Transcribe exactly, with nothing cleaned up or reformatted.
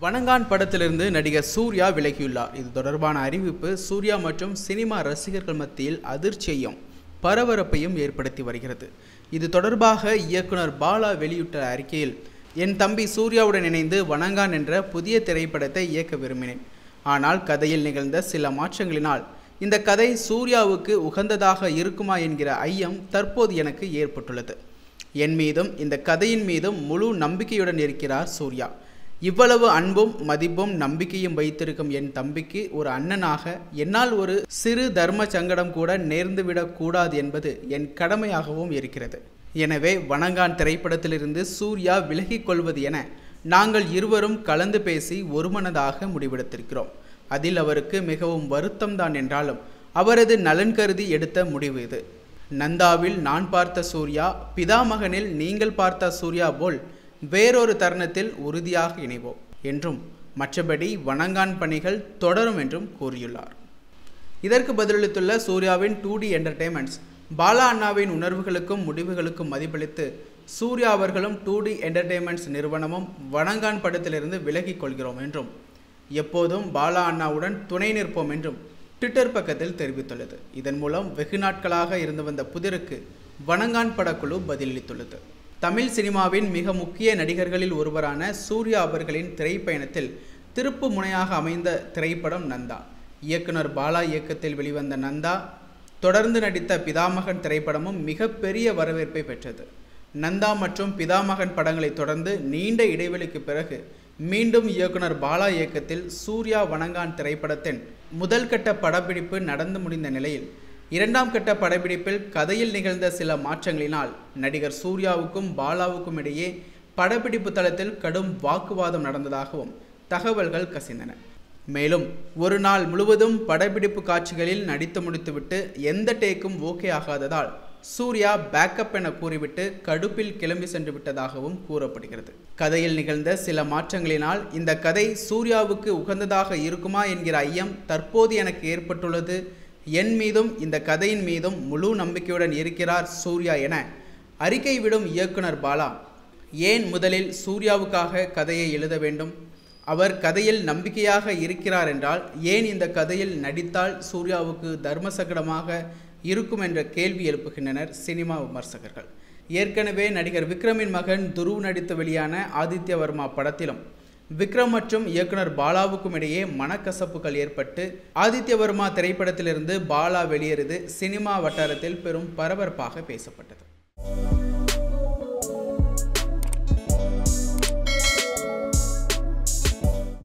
வணங்கான் படத்திலிருந்து நடிகர் சூர்யா விலகியுள்ளார். இது தொடர்பான அறிவிப்பு சூர்யா மற்றும் சினிமா ரசிகர்கள் மத்தியில் அதிர்ச்சியையும் பரபரப்பையும் ஏற்படுத்தி வருகிறது. இது தொடர்பாக இயக்குனர் பாலா வெளியிட்ட அறிக்கையில், என் தம்பி சூர்யாவுடன் இணைந்து வணங்கான் என்ற புதிய திரைப்படத்தை இயக்க விரும்பினேன். ஆனால் கதையில் நிகழ்ந்த சில மாற்றங்களினால் இந்த கதை சூர்யாவுக்கு உகந்ததாக இருக்குமா என்கிற ஐயம் தற்போது எனக்கு ஏற்பட்டுள்ளது. என் மீதும் இந்த கதையின் மீதும் முழு நம்பிக்கையுடன் இருக்கிறார் சூர்யா. இவ்வளவு அன்பும் மதிப்பும் நம்பிக்கையும் வைத்திருக்கும் என் தம்பிக்கு ஒரு அண்ணனாக என்னால் ஒரு சிறு தர்ம சங்கடம் கூட நேர்ந்துவிடக் கூடாது என்பது என் கடமையாகவும் இருக்கிறது. எனவே வணங்கான் திரைப்படத்திலிருந்து சூர்யா விலகிக் கொள்வது என நாங்கள் இருவரும் கலந்து பேசி ஒருமனதாக முடிவெடுத்திருக்கிறோம். அதில் அவருக்கு மிகவும் வருத்தம்தான் என்றாலும் அவரது நலன் கருதி எடுத்த முடிவு இது. நந்தாவில் நான் பார்த்த சூர்யா, பிதாமகனில் நீங்கள் பார்த்த சூர்யா போல் வேறொரு தருணத்தில் உறுதியாக இணைவோம் என்றும், மற்றபடி வணங்கான் பணிகள் தொடரும் என்றும் கூறியுள்ளார். இதற்கு பதிலளித்துள்ள சூர்யாவின் டூ டி என்டர்டெயின்மெண்ட்ஸ், பாலா அண்ணாவின் உணர்வுகளுக்கும் முடிவுகளுக்கும் மதிப்பளித்து சூர்யா அவர்களும் டூ டி என்டர்டெயின்மெண்ட்ஸ் நிறுவனமும் வணங்கான் படத்திலிருந்து விலகிக் கொள்கிறோம் என்றும், எப்போதும் பாலா அண்ணாவுடன் துணை நிற்போம் என்றும் ட்விட்டர் பக்கத்தில் தெரிவித்துள்ளது. இதன் மூலம் வெகு நாட்களாக இருந்து வந்த புதிருக்கு வணங்கான் படக்குழு பதிலளித்துள்ளது. தமிழ் சினிமாவின் மிக முக்கிய நடிகர்களில் ஒருவரான சூர்யா அவர்களின் திரைப்பயணத்தில் திருப்பு முனையாக அமைந்த திரைப்படம் நந்தா. இயக்குனர் பாலா இயக்கத்தில் வெளிவந்த நந்தா தொடர்ந்து நடித்த பிதாமகன் திரைப்படமும் மிக பெரிய வரவேற்பை பெற்றது. நந்தா மற்றும் பிதாமகன் படங்களை தொடர்ந்து நீண்ட இடைவெளிக்கு பிறகு மீண்டும் இயக்குனர் பாலா இயக்கத்தில் சூர்யா வணங்கான் திரைப்படத்தின் முதல் கட்ட படப்பிடிப்பு நடந்து முடிந்த நிலையில், இரண்டாம் கட்ட படப்பிடிப்பில் கதையில் நிகழ்ந்த சில மாற்றங்களினால் நடிகர் சூர்யாவுக்கும் பாலாவுக்கும் இடையே படப்பிடிப்பு தளத்தில் கடும் வாக்குவாதம் நடந்ததாகவும் தகவல்கள் கசிந்தன. மேலும் ஒரு நாள் முழுவதும் படப்பிடிப்பு காட்சிகளில் நடித்து முடித்துவிட்டு எந்த டேக்கும் ஓகே ஆகாததால் சூர்யா பேக்கப் என கூறிவிட்டு கடுப்பில் கிளம்பி சென்று விட்டதாகவும் கூறப்படுகிறது. கதையில் நிகழ்ந்த சில மாற்றங்களினால் இந்த கதை சூர்யாவுக்கு உகந்ததாக இருக்குமா என்கிற ஐயம் தற்போது எனக்கு ஏற்பட்டுள்ளது. என் மீதும் இந்த கதையின் மீதும் முழு நம்பிக்கையுடன் இருக்கிறார் சூர்யா என அறிக்கை விடும் இயக்குனர் பாலா, ஏன் முதலில் சூர்யாவுக்காக கதையை எழுத வேண்டும்? அவர் கதையில் நம்பிக்கையாக இருக்கிறார் என்றால் ஏன் இந்த கதையில் நடித்தால் சூர்யாவுக்கு தர்ம சங்கடமாக இருக்கும் என்ற கேள்வி எழுப்புகின்றனர் சினிமா விமர்சகர்கள். ஏற்கனவே நடிகர் விக்ரமின் மகன் துருவ் நடித்து வெளியான ஆதித்ய வர்மா படத்திலும் விக்ரம் மற்றும் இயக்குனர் பாலாவுக்கும் இடையே மனக்கசப்புகள் ஏற்பட்டு ஆதித்ய வர்மா திரைப்படத்திலிருந்து பாலா வெளியேறியது சினிமா வட்டாரத்தில் பெரும் பரபரப்பாக பேசப்பட்டது.